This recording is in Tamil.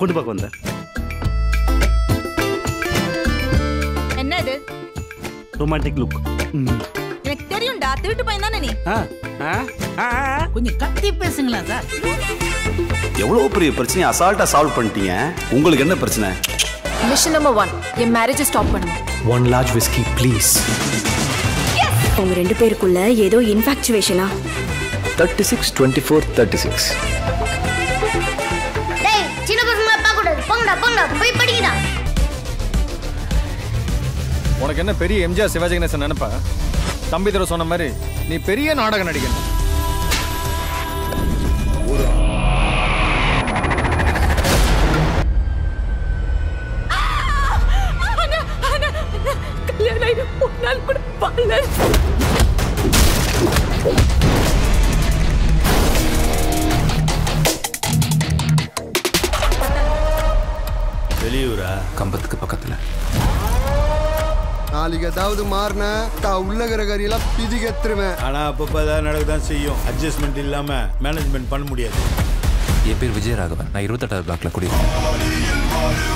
பொண்ணு பார்க்க வந்தேன். என்ன இது? Romantic look. எனக்கு தெரியும்டா, திருட்டு பையன் தானே நீ. கொஞ்சம் கத்தி பேசுங்களா சார்? எவ்வளவு பெரிய பிரச்சனை அசால்ட்டா சால்வ் பண்ணிட்டீங்க. உங்களுக்கு என்ன பிரச்சனை? மிஷன் நம்பர் 1, என் மேரேஜை ஸ்டாப் பண்ணணும். 1 large whiskey please. உங்க ரெண்டு பேருக்குள்ள ஏதோ இன்ஃபாக்சுவேஷனா? 36 24 36. டேய் சின்ன பசங்க பார்க்க கூடாது. போங்கடா போய் படிங்கடா. உனக்கு என்ன பெரிய எம்ஜிஆர் சிவாஜி கணேசன் நினைப்பா? தம்பி தர சொன்ன மாதிரி நீ பெரிய நாடக நடிகன். வெளியூரா? கம்பத்துக்கு பக்கத்துல. நாளைக்கு ஏதாவது மாறின உள்ளகிற கறியெல்லாம் பிதிகெத்துருவேன். ஆனா அப்பப்போ ஏதாவது நடக்கதான் செய்யும். அட்ஜஸ்ட்மெண்ட் இல்லாம மேனேஜ்மெண்ட் பண்ண முடியாது. என் பேர் விஜயராகவன். நான் 28வது பிளாக்ல குடியிருக்கேன்.